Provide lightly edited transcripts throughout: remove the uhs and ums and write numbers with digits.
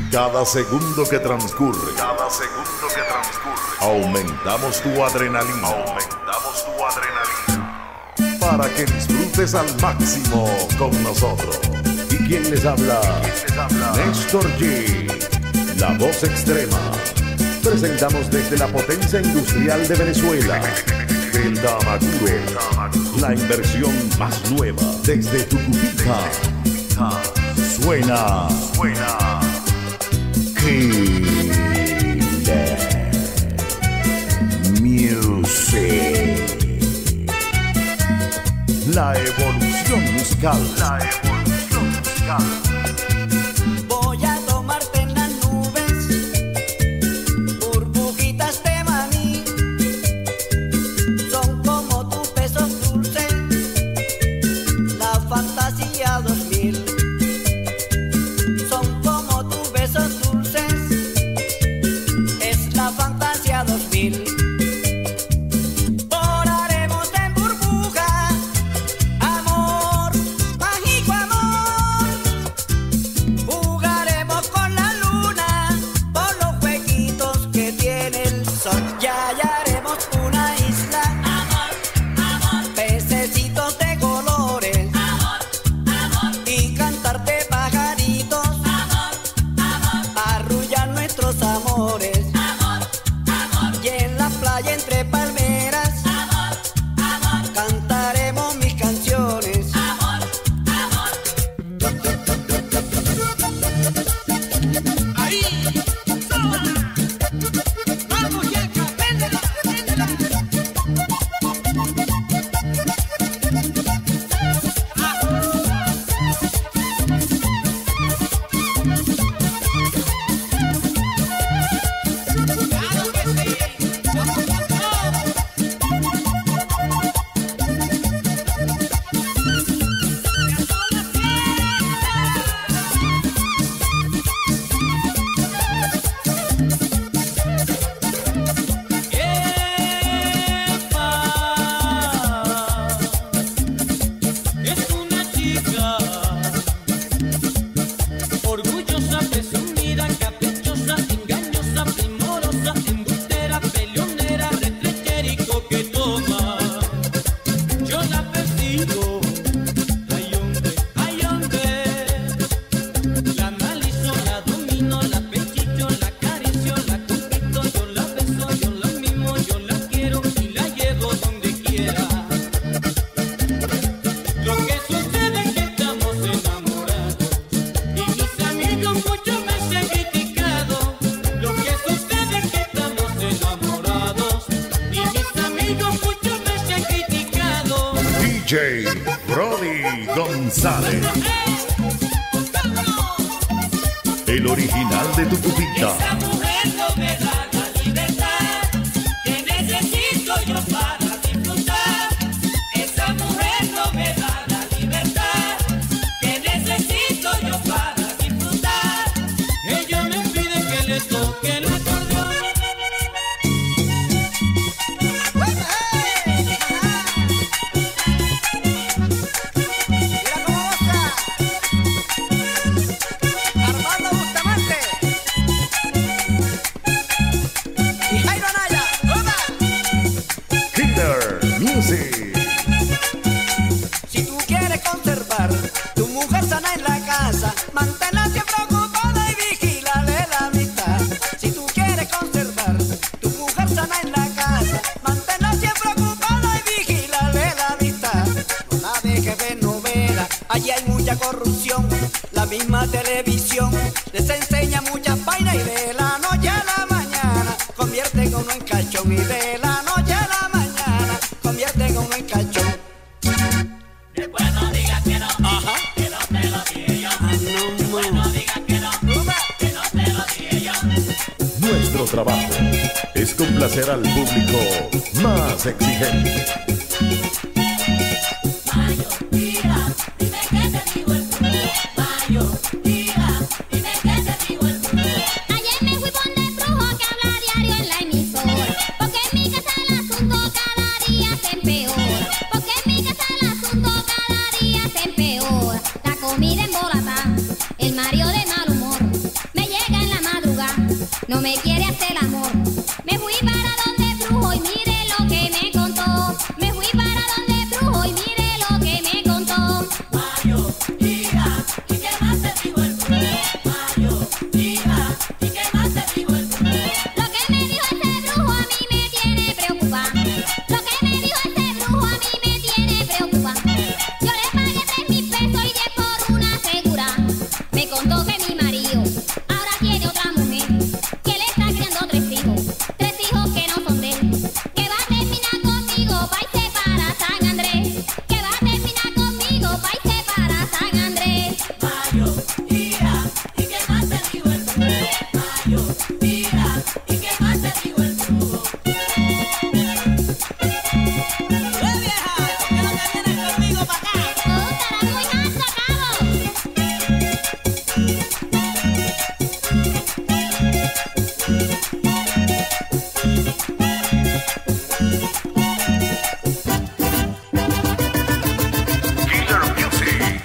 Cada segundo que transcurre, aumentamos tu adrenalina, para que disfrutes al máximo con nosotros. ¿Y quién les habla? Néstor G, la voz extrema. Presentamos desde la potencia industrial de Venezuela, el Damacuro, la inversión más nueva desde Tucupita. Suena Killer Music. La evolución musical. Voy a tomarte en las nubes, burbujitas de maní, son como tus besos dulces, la fantasía 2000. Son como tus besos dulces, es la fantasía 2000. Volaremos en burbuja, amor, mágico amor. Jugaremos con la luna por los jueguitos que tiene el sol. Ya hallaremos una isla, amor, pececitos de colores, amor, y cantarte pajaritos, arrullar nuestros amores, y en la playa entre palmeras, cantaremos mis canciones. Ahí, sola. Vamos, Yeca, véndela, véndela. Claro que sí. Vamos con todo. Es una chica orgullosa, presumida, caprichosa, engañosa, primorosa, embustera, peleonera, retrechera y coquetona. Yo la persigo, ay hombre, la analizo, la domino, la pechillo, la acaricio, la conquito, yo la beso, yo la mimo, yo la quiero y la llevo donde quiera. Lo que sucede es que estamos enamorados y mis amigos muchos me han criticado. Lo que sucede es que estamos enamorados y mis amigos muchos me han criticado. DJ Brody González, el original de Tucupita. Esa mujer no me da la libertad que necesito yo para disfrutar. Esa mujer no me da la libertad que necesito yo para disfrutar. Ella me pide que le toque el acordeón. Mira cómo goza Armando Bustamante y Jairo Anaya. ¡Opa! Killer Music. Si tú quieres conservar tu mujer sana en la casa, manténla siempre ocupada y vigílale la amistad. Si tú quieres conservar tu mujer sana en la casa, manténla siempre ocupada y vigílale la amistad. No la dejes ver novela, allí hay mucha corrupción. La misma televisión les enseña muchas vainas y de la noche a la mañana convierten a uno en cachón, y de la noche a la mañana convierten a uno en cachón. Después no digas que no, Ajá. que no te lo dije yo. No, Después no digas que no, que no te lo dije yo. Nuestro trabajo es complacer al público más exigente. Mayo, tira, dime qué te digo el mundo. Mayo, tira, dime qué te digo el mundo. Ayer me fui por el brujo que habla diario en la emisora, porque en mi casa el asunto cada día se empeora, porque en mi casa el asunto cada día se empeora. La comida embolata, el marido de mal humor, me llega en no me quiere hacer el amor. Me fui para donde brujo y mire lo que me contó. Me fui para donde brujo y mire lo que me contó. Mayo, hija, ¿y qué más te dijo el brujo? Mayo, hija, ¿y qué más te dijo el brujo? Lo que me dijo ese brujo a mí me tiene preocupada. Lo que me dijo ese brujo a mí me tiene preocupada. Yo le pagué 3.000 pesos y 10 por una segura. Me contó que mi marido ahora tiene otra mujer, que le está criando 3 hijos que no son de él. Que va a terminar conmigo, va y se para San Andrés. Que va a terminar conmigo, va y se para San Andrés. Mayo, hija, ¿y qué más te dijo el brujo? Mayo, hija, ¿y qué más te dijo el brujo? Vieja, ¿por qué no te vienes conmigo para acá? Oh, estará muy alto, cabo. Killer Music.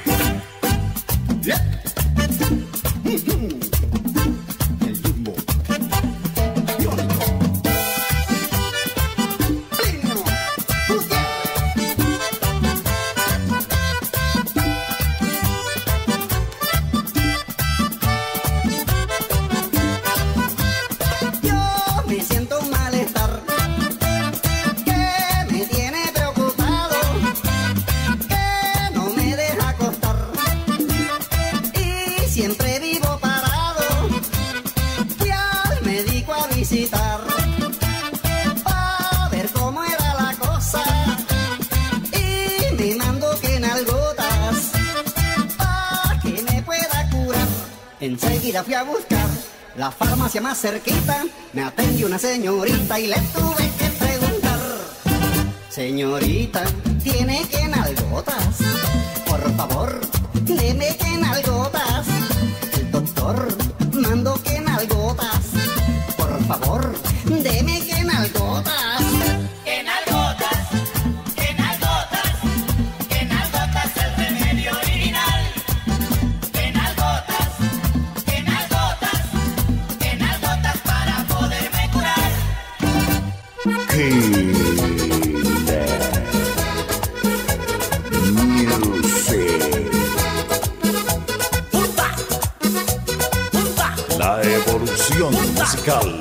El Jumbo. Biónico. Plinio. Yo me siento un malestar que me tiene preocupado, que no me deja acostar y siempre vivo parado. Fui al médico a visitar para ver cómo era la cosa y me mandó que en algotas para que me pueda curar. Enseguida fui a buscar la farmacia más cerquita, me atendió una señorita y le tuve que preguntar: señorita, ¿tiene que nalgotas? Por favor, deme que nalgotas. El doctor mandó que nalgotas. Por favor, deme que nalgotas. Que nalgotas, que nalgotas, que nalgotas el remedio original. Que nalgotas, que nalgotas, que nalgotas para poderme curar. Killer Music. ¡Punta! ¡Punta! La evolución musical.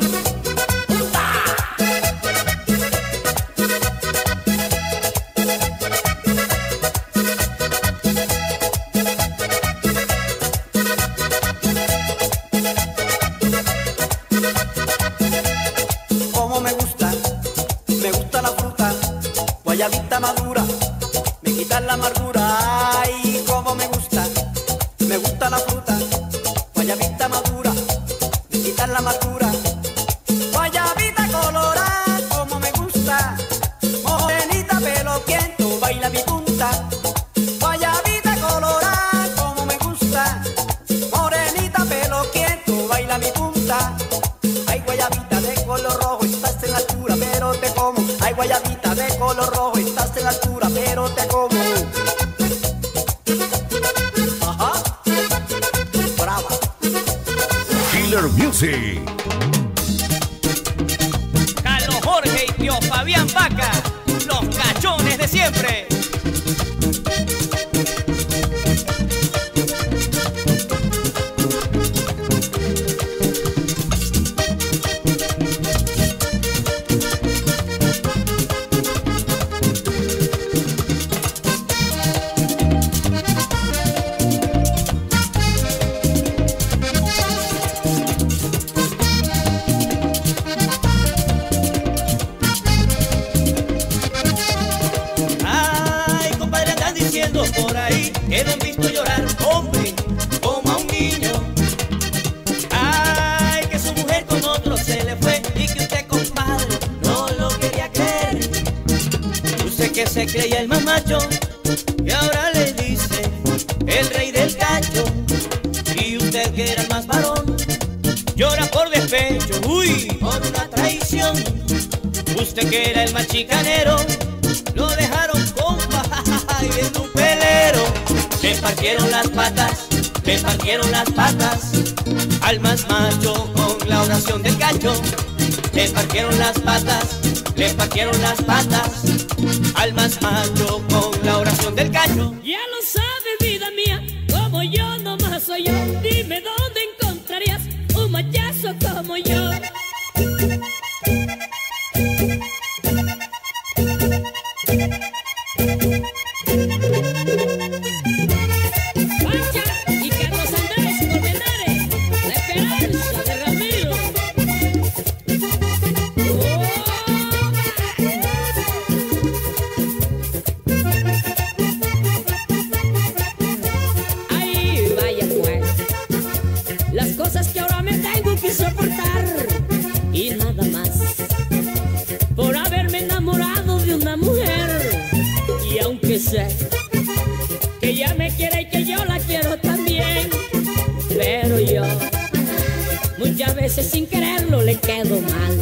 Como me gusta la fruta, guayabita madura, me quita la amargura. Ay, como me gusta la fruta, guayabita madura, me quita la amargura. Guayabita colorada, como me gusta, morenita pelo quiento, baila mi punta. Guayabita colorada, como me gusta, morenita pelo quiento, baila mi punta. Hay guayabita de color rojo, estás en la altura, pero te como. Hay guayabita de color rojo, estás en la altura, pero te como. Ajá. Brava. Killer Music. Carlos Jorge y tío Fabián Vaca, los cachones de siempre. Por ahí que lo han visto llorar, hombre, como a un niño. Ay, que su mujer con otro se le fue y que usted, compadre, no lo quería creer. Usted que se creía el más macho y ahora le dice el rey del cacho. Y usted que era el más varón llora por despecho, uy, por una traición. Usted que era el más chicanero lo dejaron compa y en un pelero le partieron las patas le partieron las patas al más macho con la oración del gallo. Le partieron las patas, le partieron las patas al más macho con la oración del gallo. Ya lo sabes, vida mía, como yo nomás soy yo. Dime dónde encontrarías un machazo como yo. Pancha y Carlos Andrés Colmenares, la esperanza de Ramiro. Ahí vaya pues, las cosas que ahora me tengo que soportar y nada más por haberme enamorado de una mujer. Y aunque sé que ella me quiere y que yo la quiero también, pero yo muchas veces sin quererlo le quedo mal.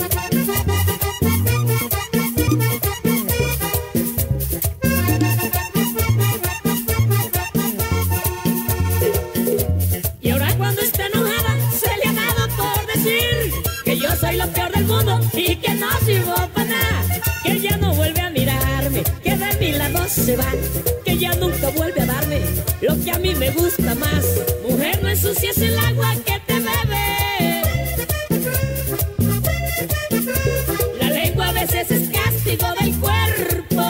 Y ahora cuando está enojada se le ha dado por decir que yo soy lo peor del mundo y que no sirvo para nada, que ella no vuelve a mirarme, que de mi lado se va, que ya nunca vuelve a darme lo que a mí me gusta más. Mujer, no ensucies el agua que te bebe. La lengua a veces es castigo del cuerpo.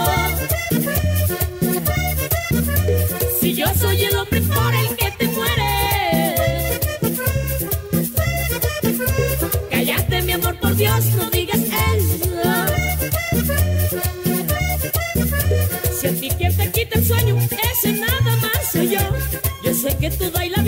Si yo soy el hombre por el que te mueres, cállate mi amor, por Dios, no digas eso. Si a ti quien te quita el sueño, ese nada más soy yo. Yo sé que tú bailas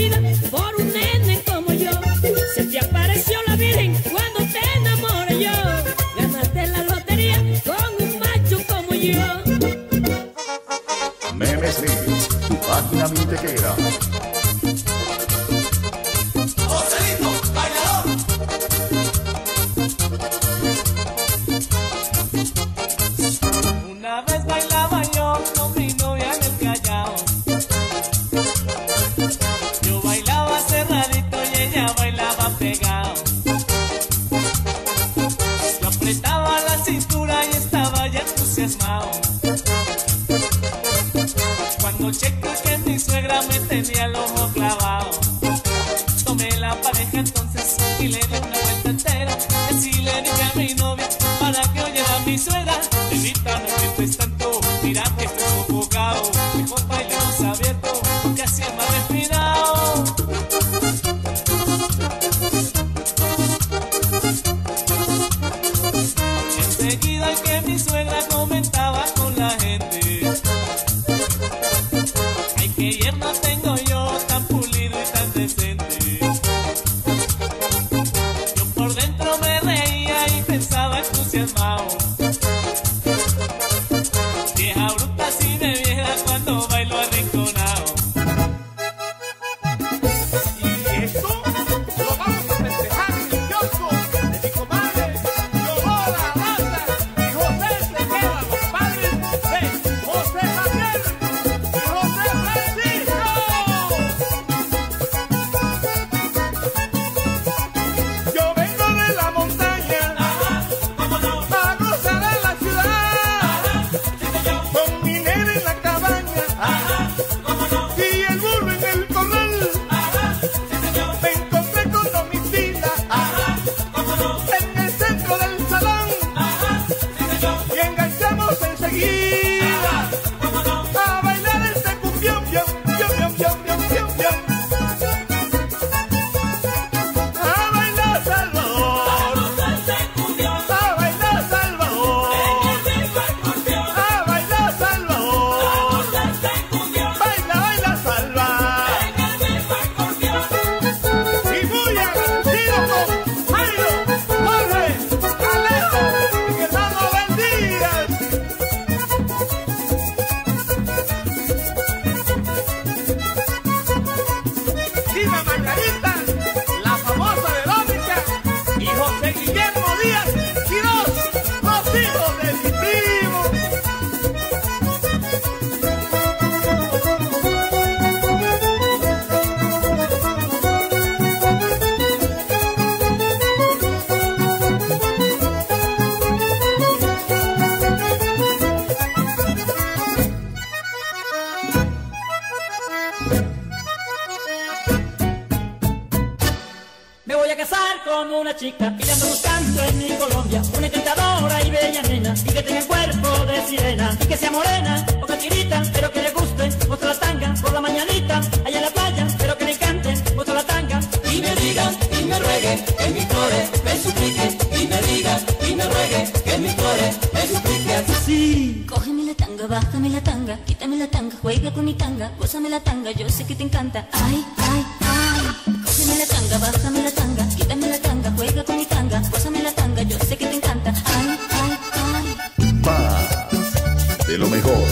casar con una chica y la ando buscando en mi Colombia, una encantadora y bella nena, y que tenga el cuerpo de sirena, y que sea morena o catirita, pero que le guste mostrar la tanga por la mañanita, allá en la playa, pero que le encante mostrar la tanga. Y me diga, y me ruegue, que mi core me suplique, y me diga, y me ruegue, que mi core me suplique así sí. Cógeme la tanga, bájame la tanga, quítame la tanga, juega con mi tanga, gózame la tanga, yo sé que te encanta. Ay, ay, ay. Cógeme la tanga, bájame la tanga, quítame la tanga, juega con mi tanga, gózame la tanga, yo sé que te encanta. Ay, ay, ay. Más de lo mejor.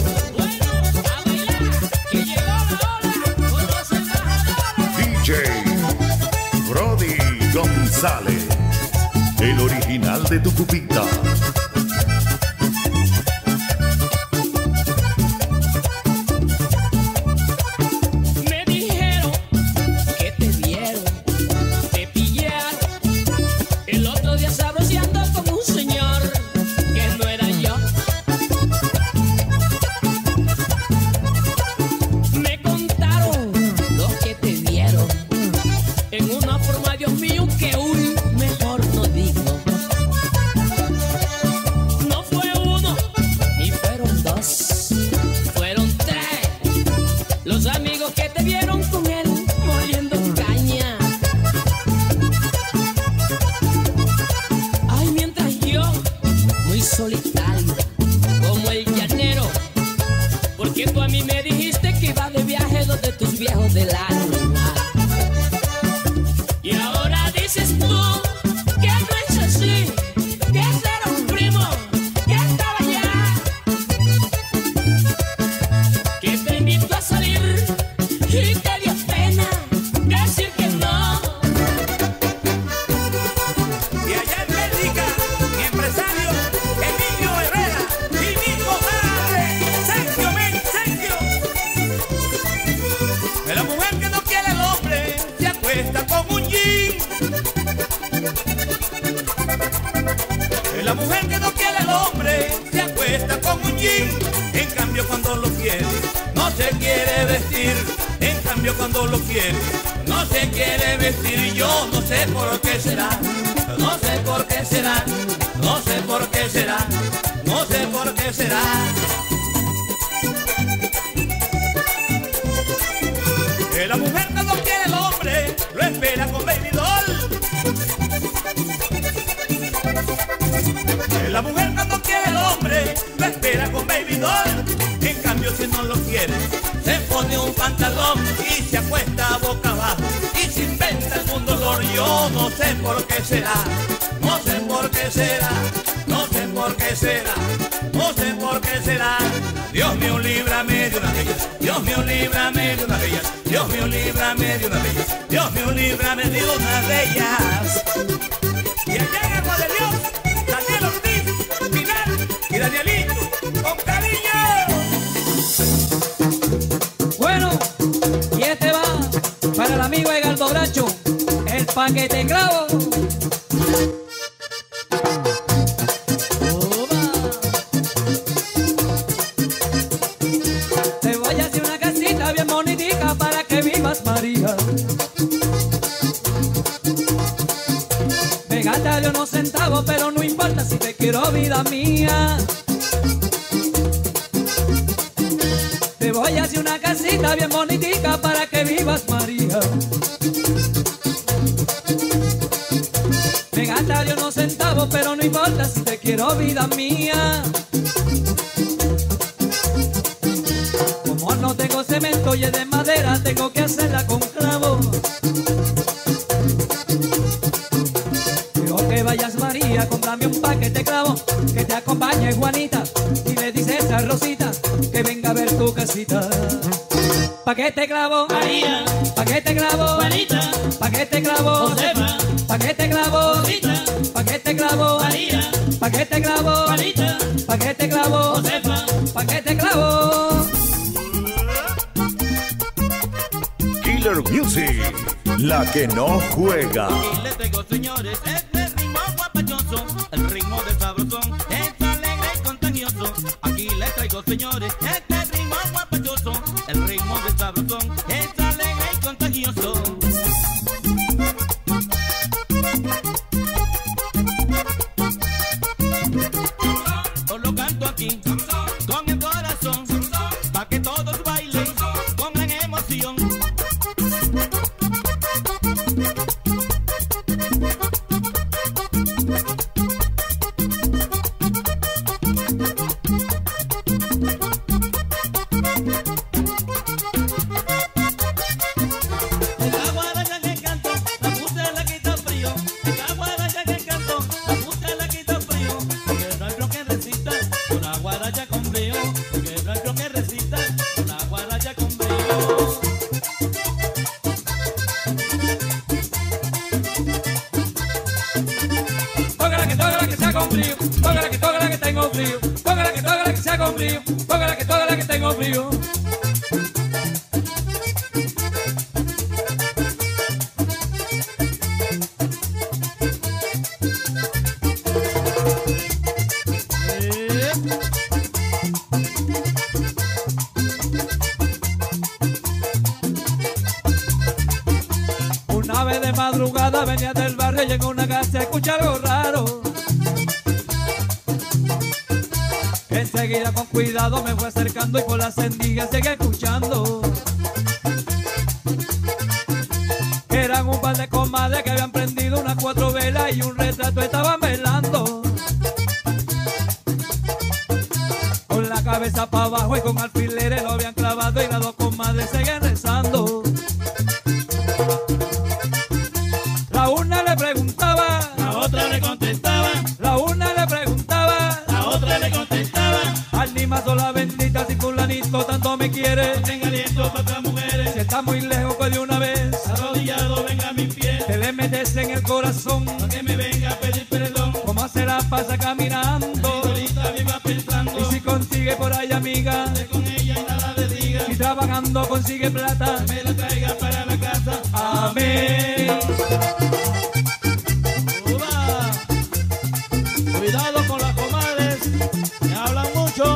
DJ Brody González, el original de tu cupita. Me dijeron que te vieron, te pillaron el otro día sabroseando con un señor que no era yo. Me contaron los que te vieron en una forma, Dios mío, que uy, mejor no digo. No fue uno, ni fueron dos, fueron tres los amigos que te vieron con él moliendo caña. Ay, mientras yo, muy solitario, como el llanero, porque tú a mí me dijiste que ibas de viaje donde tus viejos del alma. Y ahora dices tú que no es así, que ese era un primo que estaba allá, que te invitó a salir y te dio pena decir que no. Y allá en Bélgica, mi empresario Emilio Herrera y mi comadre Sergio Men, Sergio. De la mujer que no quiere el hombre se acuesta con un jean. De la mujer que no quiere el hombre se acuesta con un jean. En cambio cuando lo quiere no se quiere vestir. En cambio cuando lo quiere no se quiere vestir. Yo no sé por qué será, no sé por qué será, no sé por qué será, no sé por qué será. Que la mujer cuando quiere el hombre lo espera con baby doll. Que la mujer cuando quiere el hombre lo espera con baby doll. En cambio si no lo quiere se pone un pantalón y se acuesta boca abajo y se inventa algún dolor. Yo no sé por qué será, no sé por qué será, no sé por qué será, no sé por qué será. Dios mío, líbrame de una de ellas, Dios mío, líbrame de una de ellas, Dios mío, líbrame de una de ellas, Dios mío, líbrame de una de ellas. Y allá en Agua de Dios, Daniel Ortiz, Pinar y Danielito, con cariño. Bueno, y este va para el amigo Edgardo Bracho, el paquete clavo. Te voy a hacer una casita bien bonitica para que vivas, María. Me gastaré unos centavos, pero no importa si te quiero, vida mía. Te voy a hacer una casita bien bonitica para que vivas, María. Me gastaré unos centavos, pero no importa si te quiero, vida mía. Como no tengo cemento y es de madera, tengo que hacerla con clavo. Quiero que vayas, María, cómprame un paquete clavo, que te acompañe Juanita, y le dices a Rosita que venga a ver tu casita. Paquete clavo, María, paquete clavo, Juanita, paquete clavo, Josefa, paquete clavo, Rosita, paquete clavo, María, paquete clavo, Juanita, paquete clavo, Josefa. paquete clavo. Killer Music, la que no juega. Y les traigo, señores, este ritmo guapachoso, el ritmo del sabrosón, es alegre y contagioso. Aquí les traigo, señores, este ritmo guapachoso, el ritmo del sabrosón, es alegre y contagioso. Una vez de madrugada venía del barrio y en una casa escuché algo raro. Enseguida con cuidado me fue acercando y por las sendillas seguí escuchando. Eran un par de comadres que habían prendido unas 4 velas y un retrato estaban velando. Con la cabeza para abajo y con alfileres lo habían clavado y las 2 comadres seguían rezando. La una le preguntaba, La otra le contestaba, la una le preguntaba, la otra le contestaba. Alma sola bendita, si fulanito tanto me quiere, Tenga aliento para otras mujeres. si está muy lejos pues de una vez Arrodillado venga a mis pies. te le metes en el corazón. Pa' que me venga a pedir perdón. ¿Cómo se la pasa caminando? Ahorita viva pensando. Y si consigue por ahí amiga, Esté con ella y nada le diga. si trabajando consigue plata, Me la traiga para la casa. amén. Uva. Cuidado con las comadres, que hablan mucho.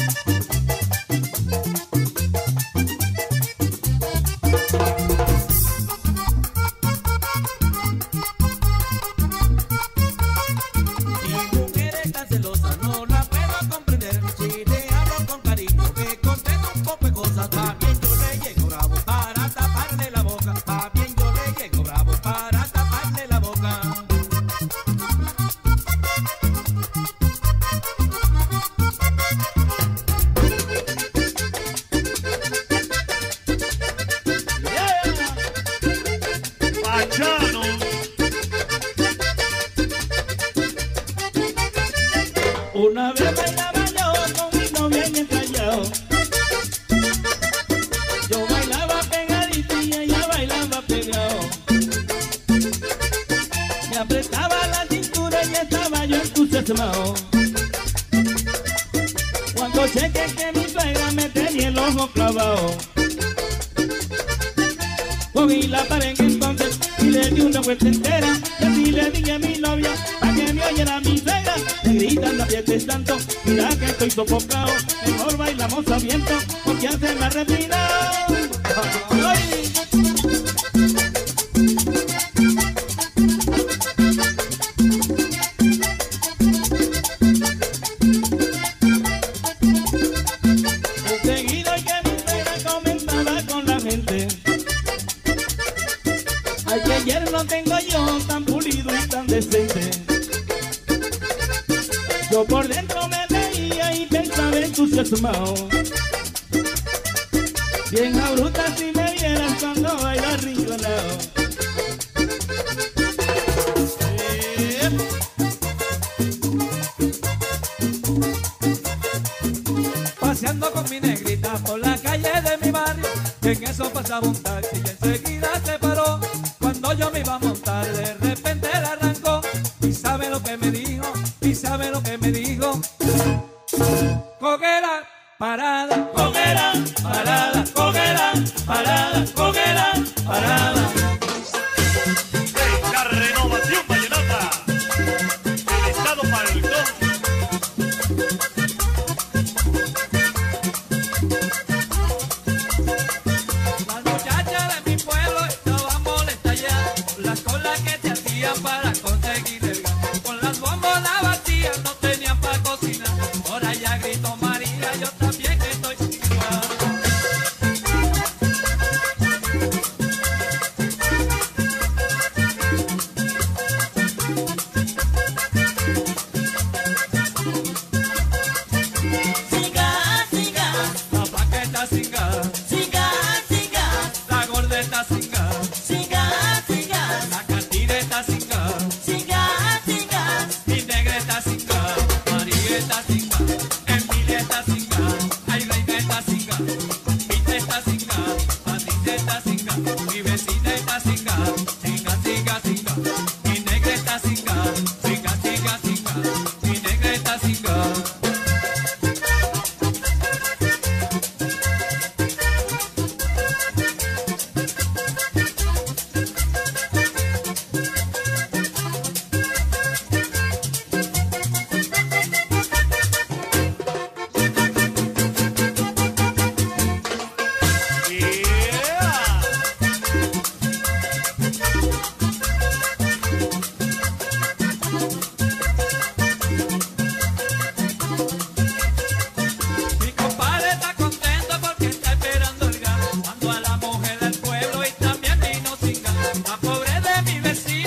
Y mujeres tan celosas no la puedo comprender. Si le hablo con cariño, me contesta un poco de cosas. También yo le llego bravo para taparle la boca. También yo le llego bravo para taparle la boca. Pachano. Una vez bailaba yo con mi novia en el Callao. Yo bailaba pegadito y ella bailaba pegado. Me apretaba la cintura y estaba yo entusiasmado. Cuando chequé que mi suegra me tenía el ojo clavado, cogí la pared entonces y le di una vuelta entera. Y así le dije a mi novia para que me oyera mi suegra. Me gritan la fiesta es tanto, mira que estoy sofocado. Mejor bailamos a viento porque hace más refinado. ¡Ay! Enseguida que mi suegra comentaba con la gente: ay, que ayer no tengo yo tan pulido y tan decente. Yo por dentro me veía y pensaba entusiasmado. Bien a bruta si me vieras cuando baila rinconado. Paseando con mi negrita por la calle de mi barrio, en eso pasaba un taxi y enseguida se paró. Cuando yo me iba a montar, de repente él arrancó. Y sabe lo que me dijo, y sabe lo que me dijo. Coguera, parada, coguera, parada, coguera, parada, coguera, parada. La renovación vallenata, el estado Falcón. Las muchachas de mi pueblo estaban molestas ya, las colas que se hacían para conseguir el gas. Con las bombonas vacías no tenían para cocinar. Ahora ya grito María, yo también estoy igual.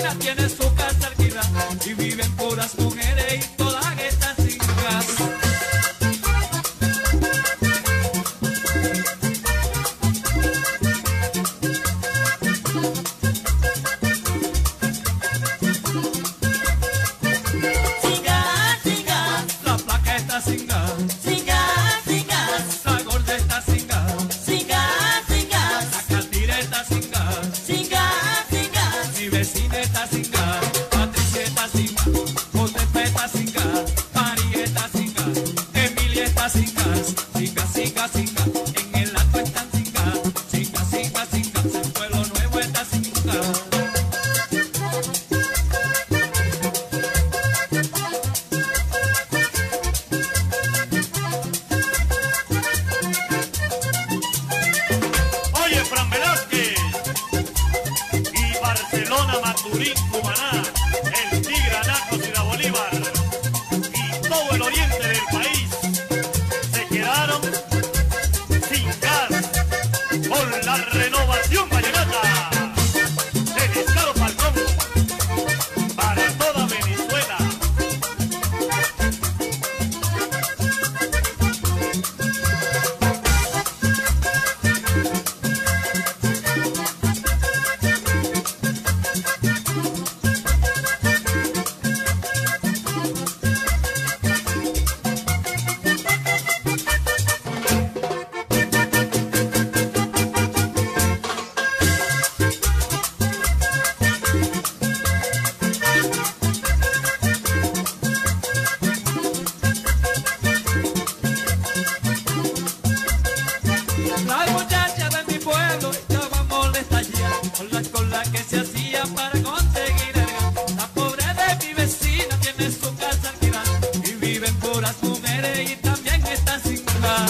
vecina tiene su casa alquilada y viven puras mujeres y todas estas sin casa. La placa está sin gas, la gorda está sin gas, la catira está sin gas, mi vecina está sin gas, Patricia está sin gas, Josefa está sin gas, María está sin gas, Emilia está sin gas, sin gas, sin gas, sin gas, en el Alto están sin gas, sin gas, sin gas, sin gas, en Pueblo Nuevo está sin gas. Oye, Fran Velázquez y Barcelona, Maturín, Cumaná, el Tigre, Anaco, Ciudad Bolívar y todo el oriente del país se quedaron sin gas por la renovación vallenata del Estado Falcón para toda Venezuela. Las muchachas de mi pueblo estaban molestas ya por las colas que se hacían para conseguir el gas. La pobre de mi vecina tiene su casa alquilada y viven puras mujeres y también están sin gas.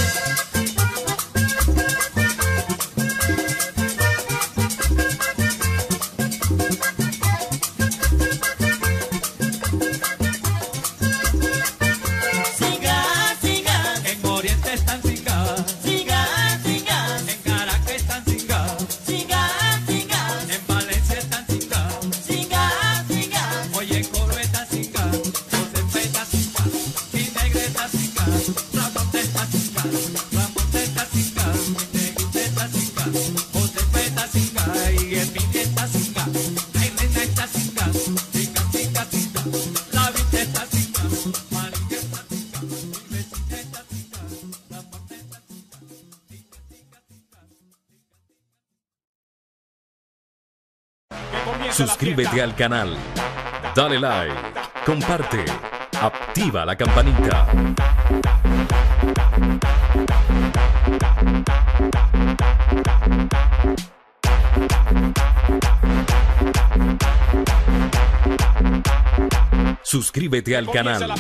En Oriente están sin gas, en Caracas están sin gas, en Valencia están sin gas, oye, en Coro está sin gas, Josefa está sin gas, Minegre está sin gas, Ramón está sin gas, Ramón está sin gas, Minegre está sin gas, Josefa está sin gas, y Emilia está sin gas, Elena está sin gas, sin gas, sin gas, sin gas, la Vita está sin gas, María está sin gas, mi vecina está sin gas, Ramón está sin gas, sin gas, sin gas, sin gas. Suscríbete al canal, dale like, comparte, activa la campanita. Suscríbete al canal.